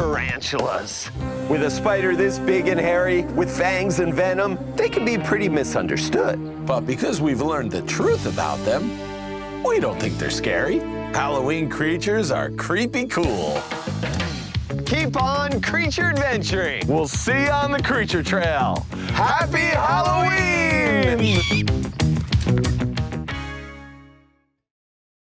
tarantulas. With a spider this big and hairy, with fangs and venom, they can be pretty misunderstood. But because we've learned the truth about them, we don't think they're scary. Halloween creatures are creepy cool. Keep on creature adventuring. We'll see you on the creature trail. Happy Halloween!